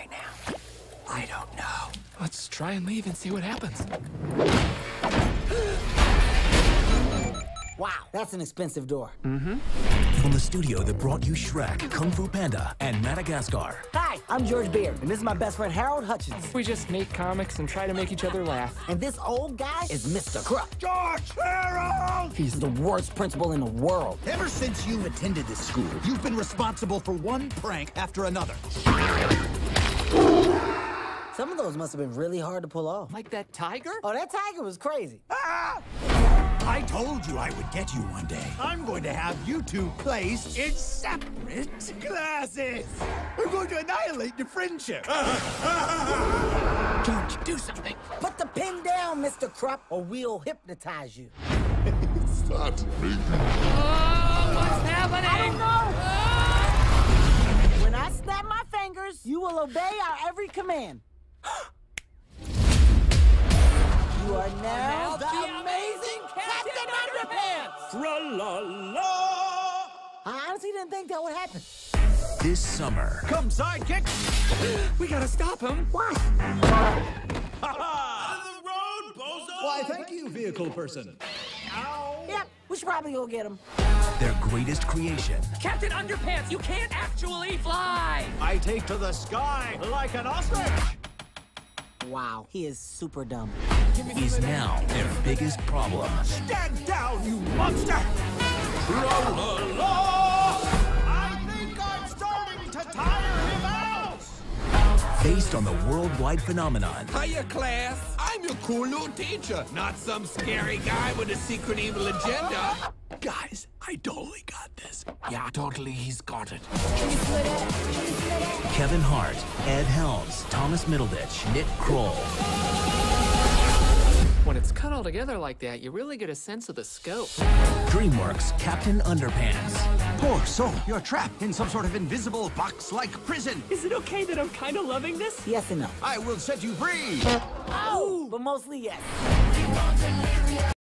right now? I don't know. Let's try and leave and see what happens. Wow, that's an expensive door. From the studio that brought you Shrek, Kung Fu Panda, and Madagascar. Hi, I'm George Beard, and this is my best friend Harold Hutchins. We just make comics and try to make each other laugh. And this old guy is Mr. Krupp. George Harold! He's the worst principal in the world. Ever since you attended this school, you've been responsible for one prank after another. Some of those must have been really hard to pull off. Like that tiger? Oh, that tiger was crazy. Ah! I told you I would get you one day. I'm going to have you two placed in separate classes. We're going to annihilate your friendship. George, do something. Put the pin down, Mr. Krupp, or we'll hypnotize you. It's not me. Oh, what's happening? I don't know. When I snap my fingers, you will obey our every command. You are now the amazing Captain Underpants! Tra-la-la! I honestly didn't think that would happen. This summer, Come, sidekick! We gotta stop him. Why? Why, thank you, vehicle person. Yep, we should probably go get him. their greatest creation. Captain Underpants, you can't actually fly! I take to the sky like an ostrich. Wow, he is super dumb. Is now their biggest problem. Stand down, you monster! Tra-la-la! I think I'm starting to tire him out! Based on the worldwide phenomenon, Hiya, class. I'm your cool new teacher, not some scary guy with a secret evil agenda. Guys, I totally got this. Yeah, totally, he's got it. Kevin Hart, Ed Helms, Thomas Middleditch, Nick Kroll. When it's cut all together like that, you really get a sense of the scope. DreamWorks' Captain Underpants. Poor soul, you're trapped in some sort of invisible box-like prison. Is it okay that I'm kind of loving this? Yes and no. I will set you free. Oh, but mostly yes.